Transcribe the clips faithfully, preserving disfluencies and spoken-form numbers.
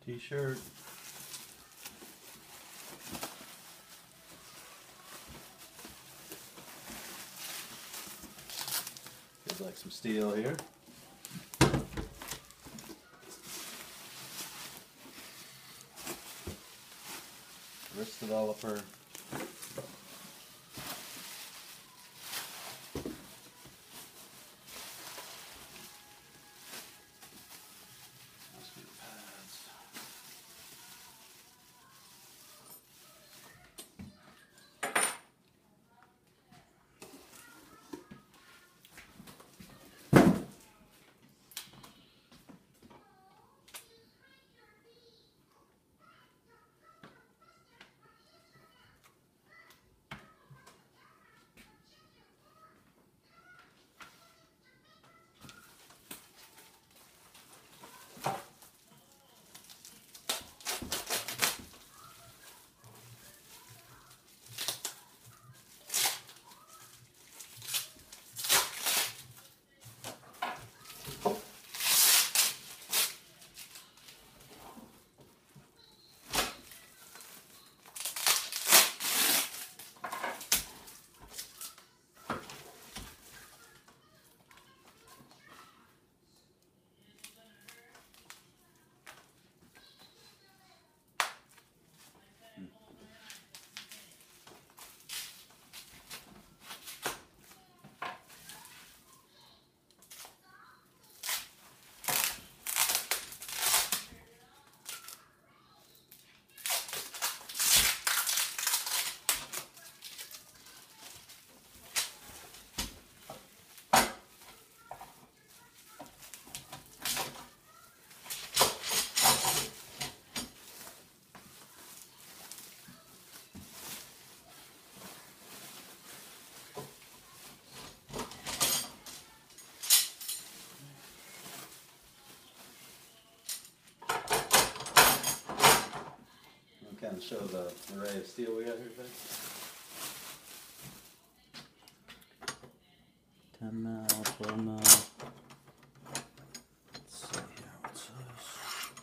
T-shirt. Feels like some steel here. Wrist developer. Kind of show the array of steel we got here today. ten mil, twelve mil. Let's see here, what's this?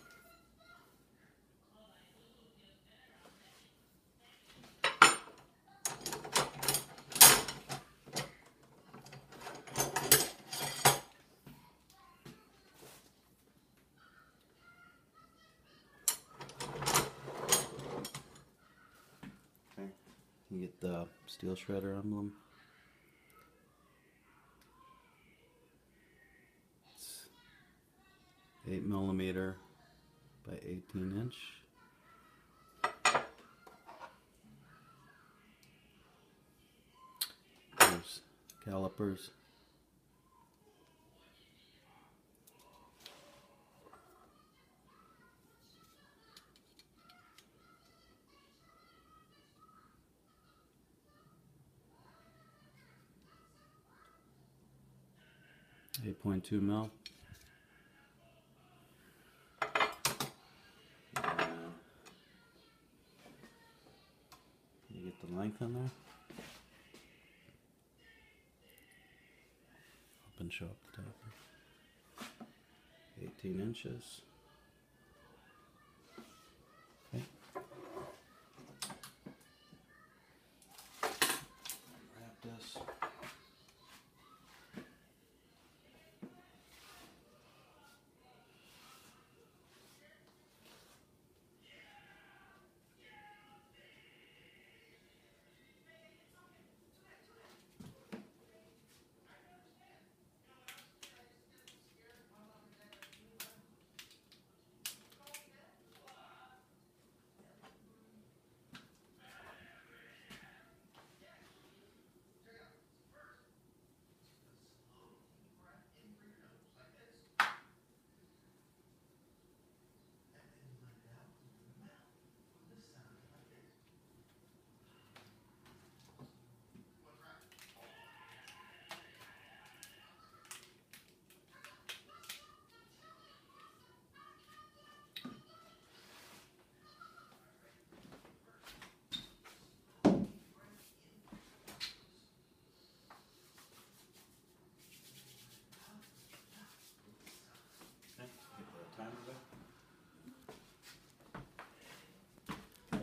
You get the steel shredder emblem. It's eight millimeter by eighteen inch. There's calipers. eight point two mil. Uh, you get the length in there. Up and show up the top. eighteen inches. Okay. Wrap this.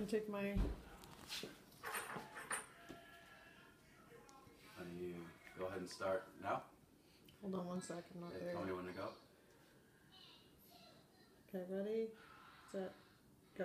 take my. Why don't you go ahead and start now? Hold on one sec. I'm not Okay, there. tell me when to go. Okay, ready, set, go.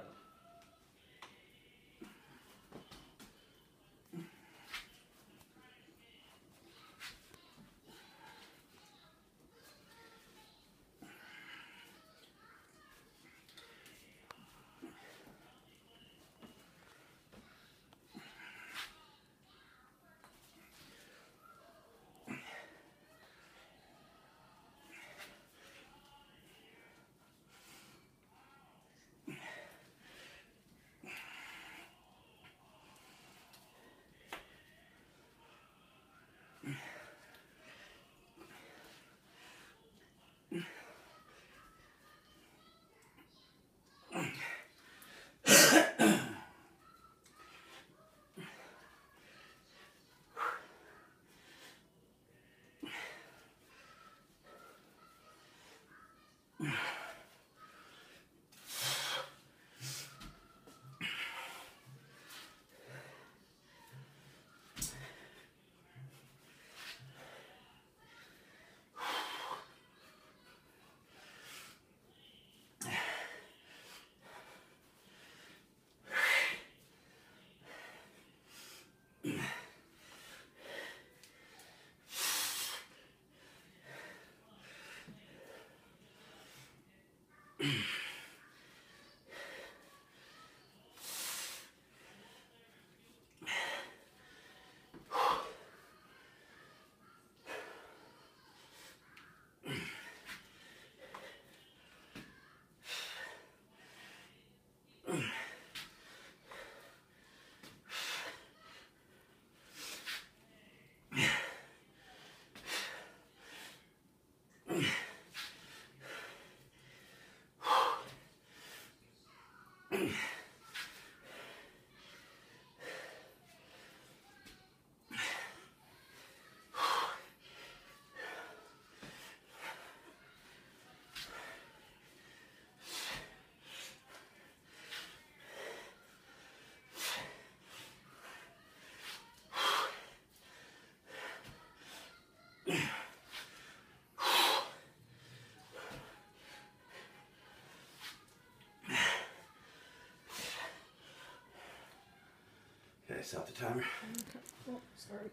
Okay, stop the timer. Okay. Oh, sorry.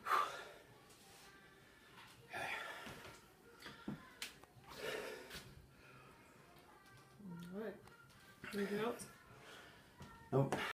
Okay. All right. Anything else? Nope.